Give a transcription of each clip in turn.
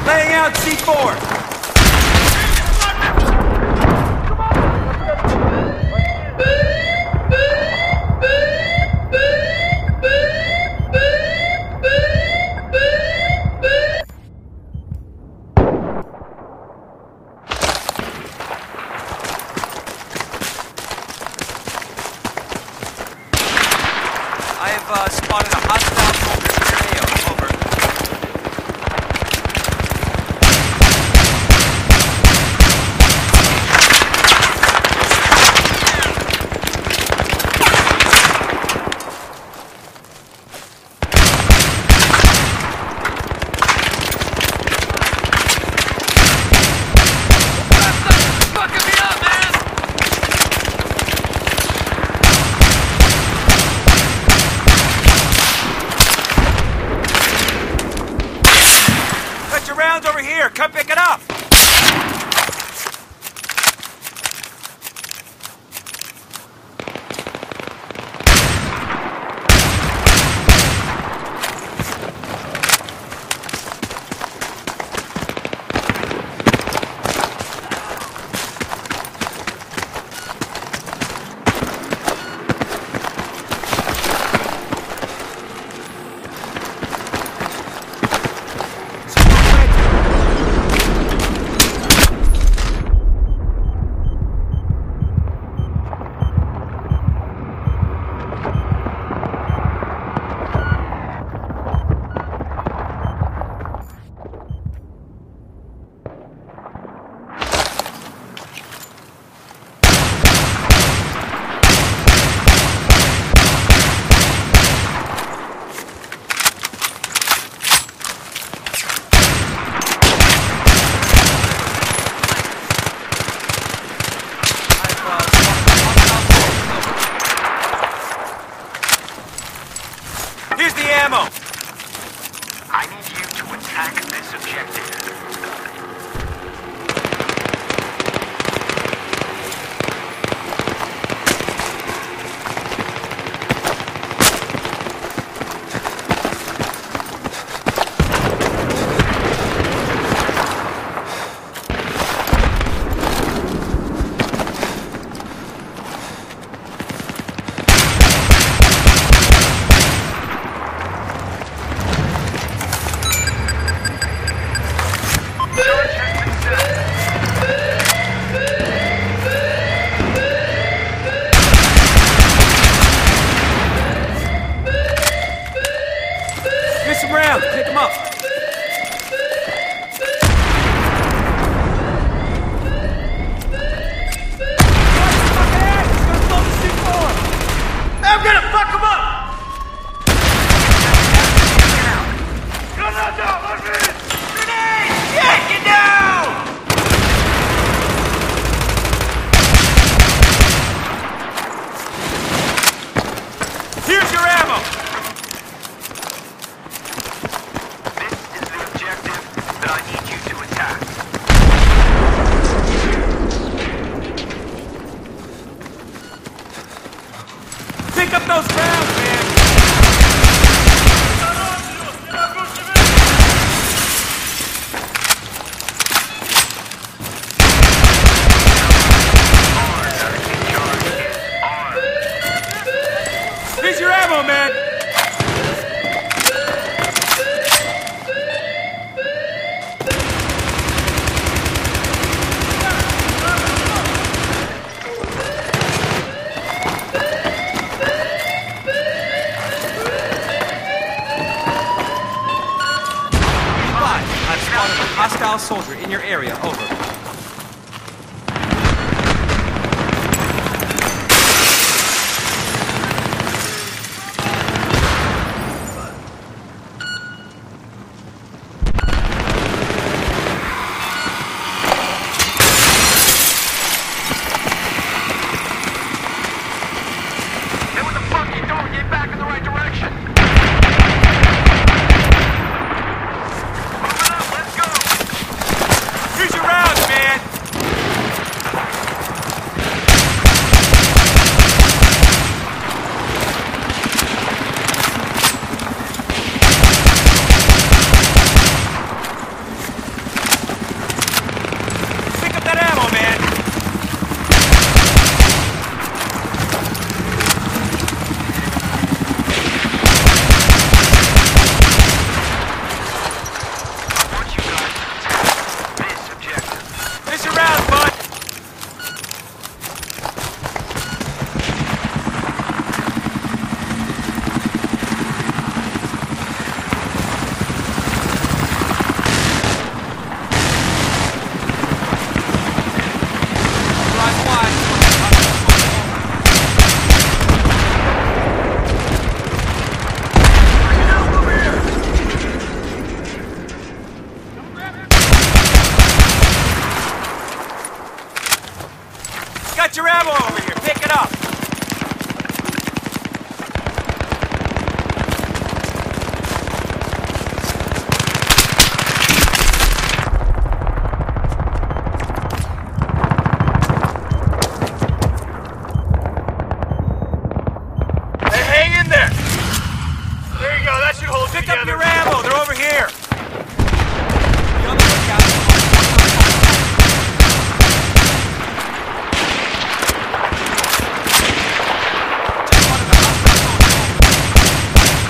Laying out C4! I've spotted a hostile soldier in your AO. Over. Fucking me up, man! Got your rounds over here. Come pick it up. Here's the ammo! I need you to attack this objective. Here's some rounds. Pick them up. I'm gonna fuck him up! No, let me! Grenade! Get down! Here's your ammo! This is the objective that I need you to attack. Pick up those rounds, man! Here's your ammo, man! I've spotted a hostile soldier in your area. Over. Hey, what the fuck are you doing? Get back in the right direction! Move it up, let's go! Here's your rounds! Pick up your ammo. They're over here. Be on the lookout. Just spotted a hostile soldier.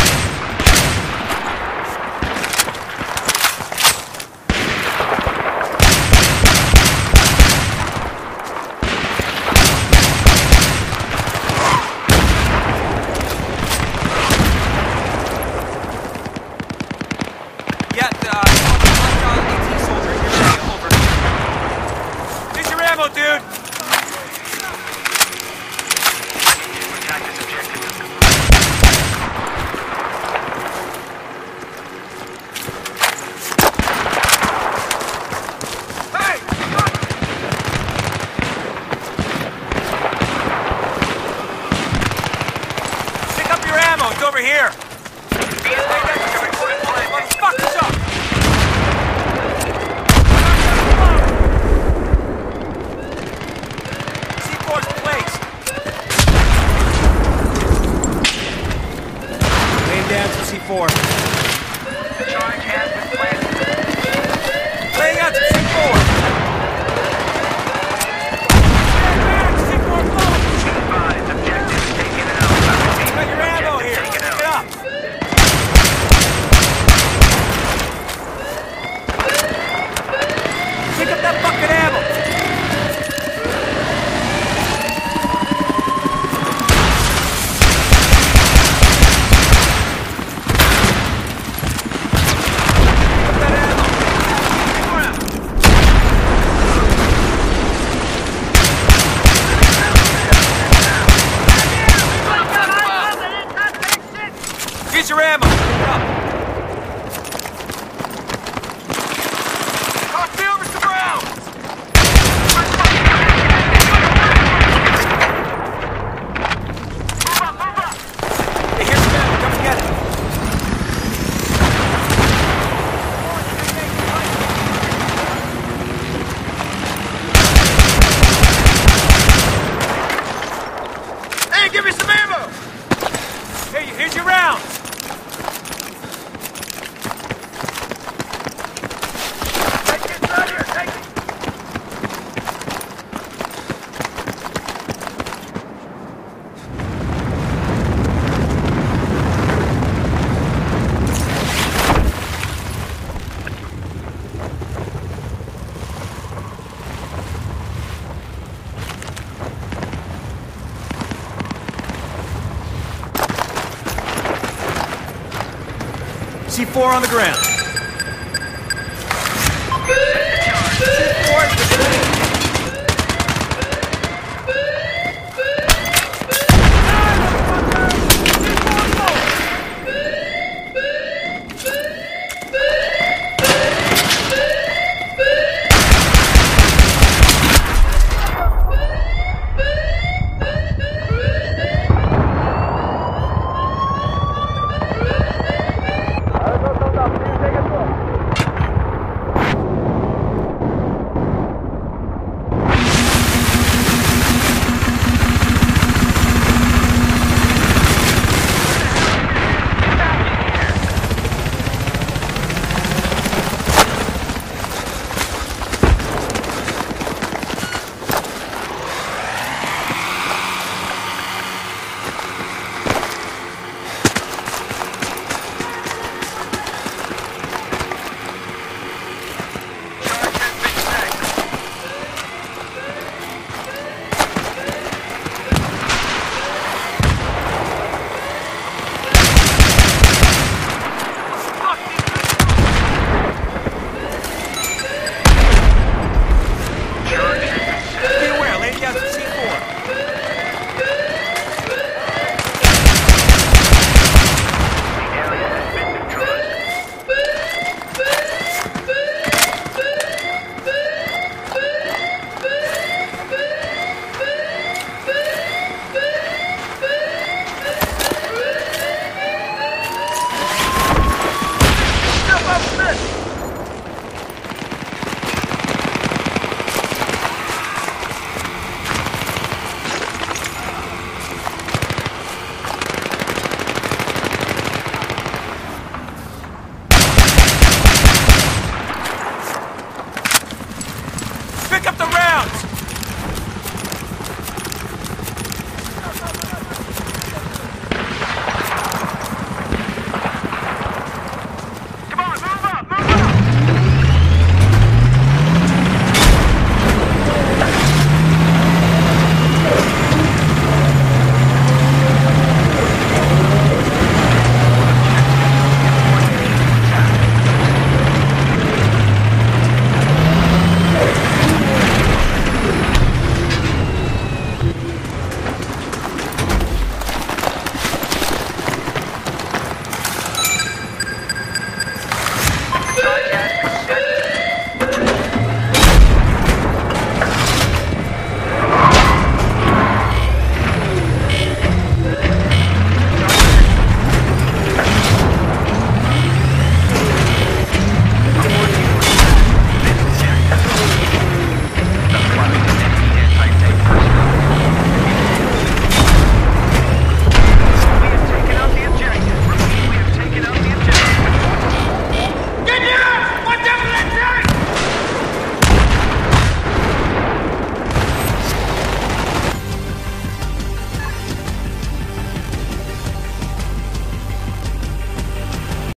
Yeah, hostile AT soldier in your area, over. Here's your ammo, dude. Attack this objective. Pick up your ammo. It's over here. Motherfuckers up. C4's placed. Laying down some C4. The charge has been planted. Laying out some C4. C4 blown. Advised, objective taken out. Got your ammo here. Taken Pick out. it up. Pick up that fucking ammo. Pick up that ammo. Here's your ammo. Pick it up. Toss me over some rounds. Hey, here's some ammo. Come and get it. Hey, give me some ammo. Hey, here's your rounds. Take it, right here. Take it. C4 on the ground. C4 is